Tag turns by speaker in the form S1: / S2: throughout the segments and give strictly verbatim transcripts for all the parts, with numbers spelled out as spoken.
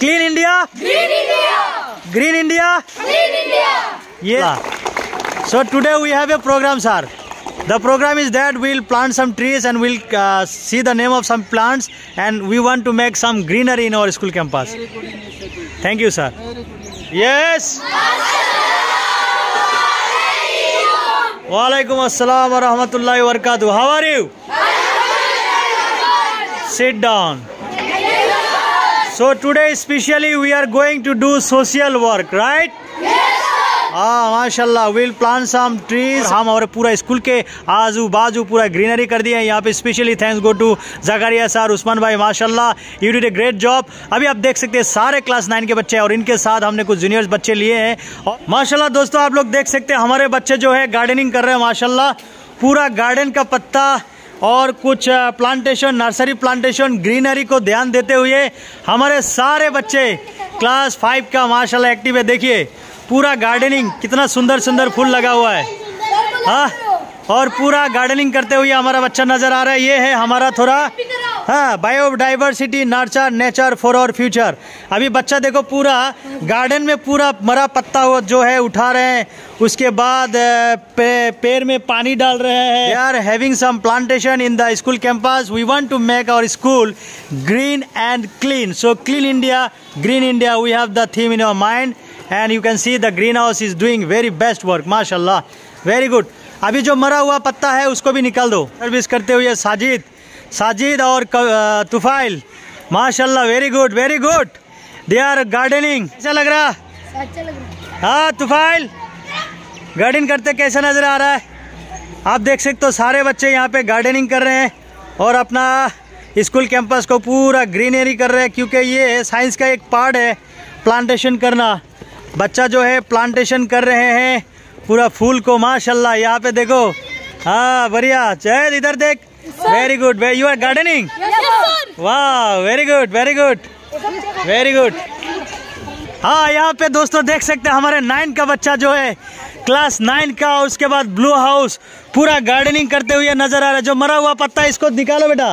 S1: Clean India?
S2: Green India!
S1: Green India?
S2: Green India!
S1: Yeah. So today we have a program, sir. The program is that we'll plant some trees and we'll uh, see the name of some plants, and we want to make some greenery in our school campus.
S3: Very good initiative.
S1: Thank you, sir.
S3: Very good initiative.
S1: Yes. Walaikum assalam wa rahmatullahi wa barakatuh. How are you? Sit down. So today especially we are going to do social work, right? हाँ माशाल्लाह, will plant some trees. हम हमारे पूरा school के आजू बाजू पूरा greenery कर दिया है यहाँ पे। Specially thanks go to Zakaria sir, Usman भाई, माशाल्लाह you did a great job. अभी आप देख सकते हैं सारे क्लास नाइन के बच्चे हैं और इनके साथ हमने कुछ जूनियर्स बच्चे लिए हैं। और माशाल्लाह दोस्तों आप लोग देख सकते हैं हमारे बच्चे जो है गार्डनिंग कर रहे हैं। माशाल्लाह पूरा गार्डन का पत्ता और कुछ प्लांटेशन, नर्सरी प्लांटेशन, ग्रीनरी को ध्यान देते हुए हमारे सारे बच्चे क्लास फाइव का माशाल्लाह एक्टिव है। देखिए पूरा गार्डनिंग, कितना सुंदर सुंदर फूल लगा हुआ है। हाँ, और पूरा गार्डनिंग करते हुए हमारा बच्चा नजर आ रहा है। ये है हमारा थोड़ा हाँ biodiversity, nurture nature for our future. अभी बच्चा देखो पूरा गार्डन में पूरा मरा पत्ता हो जो है उठा रहे हैं, उसके बाद पे, पेड़ में पानी डाल रहे हैं। They are having some plantation in the school campus. We want to make our school green and clean. So clean India, green India, we have the theme in our mind and you can see the greenhouse is doing very best work. माशाल्लाह, very good। अभी जो मरा हुआ पत्ता है उसको भी निकाल दो। सर्विस करते हुए साजिद साजिद और तुफाइल, माशाल्लाह very good very good. They are gardening. कैसा लग रहा?
S2: अच्छा लग रहा है।
S1: हाँ तुफाइल, गार्डनिंग करते कैसा नजर आ रहा है? आप देख सकते हो सारे बच्चे यहाँ पे गार्डनिंग कर रहे हैं और अपना स्कूल कैंपस को पूरा ग्रीनरी कर रहे हैं, क्योंकि ये साइंस का एक पार्ट है प्लांटेशन करना। बच्चा जो है प्लांटेशन कर रहे हैं पूरा फूल को। माशाल्लाह यहाँ पे देखो, हाँ बढ़िया। जैद इधर देख, very good. You are gardening? वाह, very good very good very good. हाँ यहाँ पे दोस्तों देख सकते हैं हमारे नाइन का बच्चा जो है क्लास नाइन का, उसके बाद ब्लू हाउस पूरा गार्डनिंग करते हुए नजर आ रहा है। जो मरा हुआ पत्ता है इसको निकालो बेटा।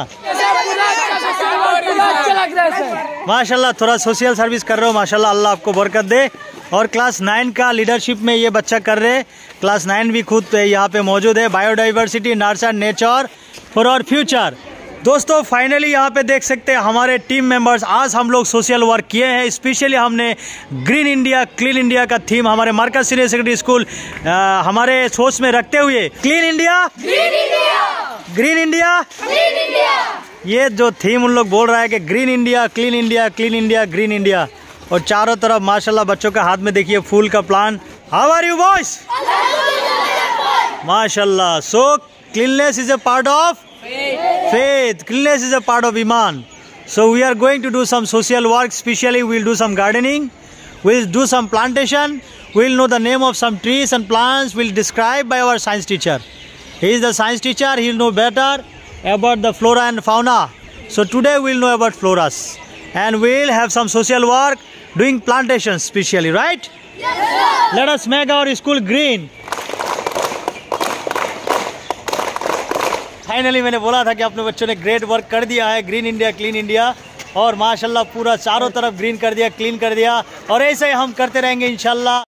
S1: माशाल्लाह थोड़ा सोशल सर्विस कर रहे हो, माशाल्लाह अल्लाह आपको बरकत दे। और क्लास नाइन का लीडरशिप में ये बच्चा कर रहे हैं। क्लास नाइन भी खुद यहाँ पे मौजूद है। Biodiversity, nurture nature for our future. दोस्तों फाइनली यहाँ पे देख सकते हैं हमारे टीम मेंबर्स, आज हम लोग सोशल वर्क किए हैं। स्पेशली हमने ग्रीन इंडिया क्लीन इंडिया का थीम हमारे मरकज सीनियर सेकेंडरी स्कूल हमारे सोच में रखते हुए clean India
S2: green India
S1: green India
S2: green India,
S1: ये जो थीम उन लोग बोल रहा है कि green India clean India clean India green India. और चारों तरफ माशाल्लाह बच्चों के हाथ में देखिए फूल का plant. How are you boys? माशाल्लाह। So cleanness is a part of faith. Cleanliness is a part of Iman. So we are going to do some social work. Specially we'll do some gardening, we'll do some plantation, we'll know the name of some trees and plants, we'll describe by our science teacher. He is the science teacher, he'll know better about the flora and fauna. So today we'll know about floras and we'll have some social work doing plantations specially, right?
S2: Yes, sir.
S1: Let us make our school green. Finally मैंने बोला था कि अपने बच्चों ने great work कर दिया है, ग्रीन इंडिया क्लीन इंडिया, और माशाल्लाह पूरा चारों तरफ ग्रीन कर दिया, क्लीन कर दिया, और ऐसे ही हम करते रहेंगे इंशाल्लाह।